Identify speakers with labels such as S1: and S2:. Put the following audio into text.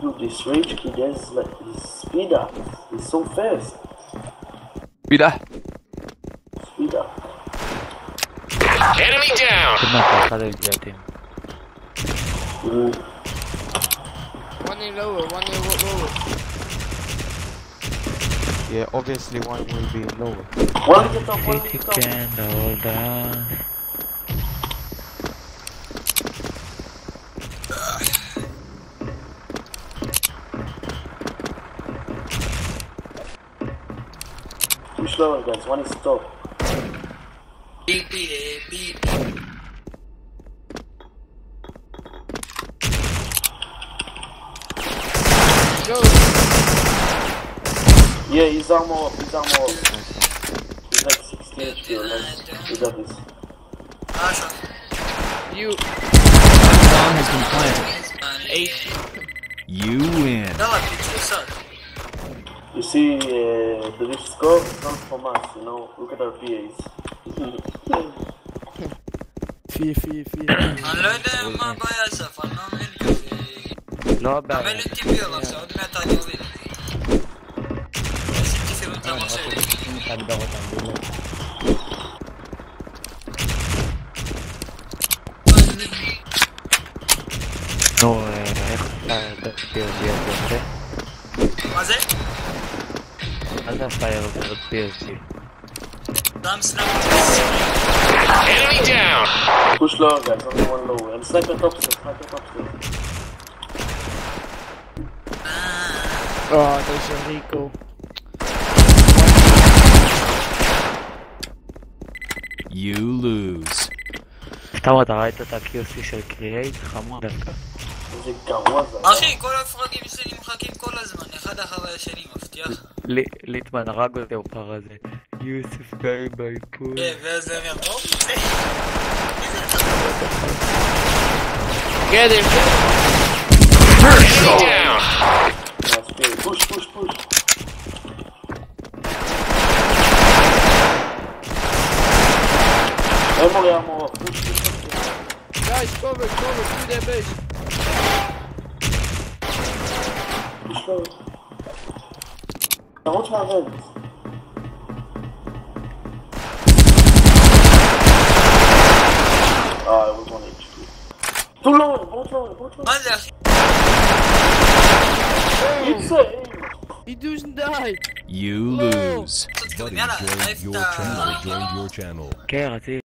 S1: Dude, this rage kid is like his speed up. He's so fast.
S2: Speed up.
S1: Speed up.
S3: Enemy down.
S4: One in lower, one in lower.
S2: Yeah, obviously one will be lower.
S1: One get up, one get up.
S5: Candle down.
S1: Push lower, guys. One is top.
S6: Beep, beep, beep.
S4: Go.
S1: Yeah, he's armor up. He's armor up. He's like 16 HP or less. He got this.
S6: Ah, shot.
S4: You.
S7: Bomb has been planted.
S4: 8.
S7: You win.
S6: Давай, пикси, shot.
S1: You see the rift score? It's not from us, you know. Look at our PAs.
S4: 4.
S6: אני לא יודע מה הבעיה אסף, אני לא מבין כזה.
S5: לא
S6: עמל
S5: הבעיה.
S6: לי TPL עכשיו, עוד מעט אני אוריד. עשיתי פירוט למחשב.
S5: נו, איך אתה PSG הזה?
S6: מה זה?
S5: מה זה הפייר הזה PSG?
S6: דם סנאפ.
S3: Enemy down.
S1: Push lower, guys. Only one lower. And sniper top stairs. Sniper top stairs.
S4: Oh, there's a Rico.
S7: You lose.
S5: סתם אתה ראית את ה-QC של קריאייט? חמוד דווקא.
S1: איזה גרוע זה.
S6: אחי, כל הפרקים שלי מחכים כל הזמן, אחד אחרי השני, מבטיח.
S5: ליטמן הרג אותי בפר הזה. יוסף גיא באיפור.
S6: כן, ואז הם יבואו.
S4: Get him.
S3: Enemy down.
S1: Nice play. Push, push, push. Armor, armor up. Push, push, push.
S4: Guys, cover, to their base.
S1: Push lower. Now watch my vents. Ah, it was 1 HP. Too low, both low, both low.
S6: מה זה אחי?
S1: It's a aim.
S4: He doesn't die.
S7: You lose.
S6: יאללה,
S8: Joined your channel.
S5: כן, רציתי